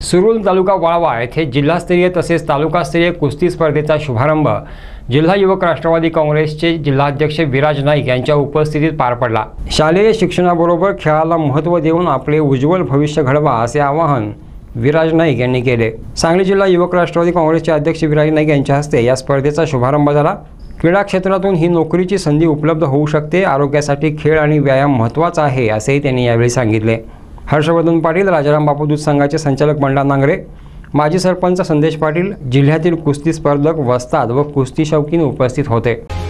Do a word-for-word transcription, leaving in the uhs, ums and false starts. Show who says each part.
Speaker 1: सुरुल तालुका वाळवा येथे जिल्हास्तरीय तसेच तालुकास्तरीय कुस्ती स्पर्धेचा शुभारंभ जिल्हा युवक राष्ट्रवादी काँग्रेसचे जिल्हाध्यक्ष विराज नाईक यांच्या उपस्थितीत पार पडला। शालेय शिक्षणाबरोबर खेळाला महत्त्व देऊन आपले उज्ज्वल भविष्य घडवा असे आवाहन विराज नाईक यांनी केले। सांगली जिल्हा युवक राष्ट्रवादी काँग्रेसचे अध्यक्ष विराज नाईक यांच्या हस्ते या स्पर्धेचा शुभारंभ झाला। क्रीडा क्षेत्रातून ही नोकरीची संधी उपलब्ध होऊ शकते। आरोग्यासाठी खेळ आणि व्यायाम महत्त्वाचा आहे असेही त्यांनी यावेळी सांगितले। हर्षवर्धन पाटील, राजाराम बापू दूध संघाचे संचालक बंडा नांगरे, माजी सरपंच संदेश पाटील, जिल्ह्यातील कुस्ती स्पर्धक वस्ताद व कुस्ती शौकीन उपस्थित होते।